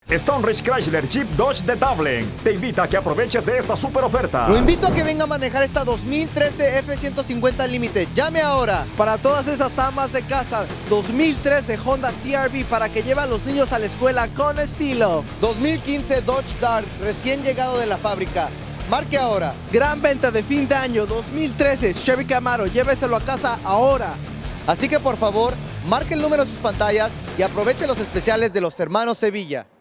Stoneridge Chrysler Jeep Dodge de Dublin te invita a que aproveches de esta super oferta. Lo invito a que venga a manejar esta 2013 F-150 Limited. Llame ahora. Para todas esas amas de casa, 2013 Honda CR-V para que lleve a los niños a la escuela con estilo. 2015 Dodge Dart, recién llegado de la fábrica. Marque ahora. Gran venta de fin de año 2013 Chevy Camaro, lléveselo a casa ahora. Así que por favor, marque el número de sus pantallas y aproveche los especiales de los hermanos Sevilla.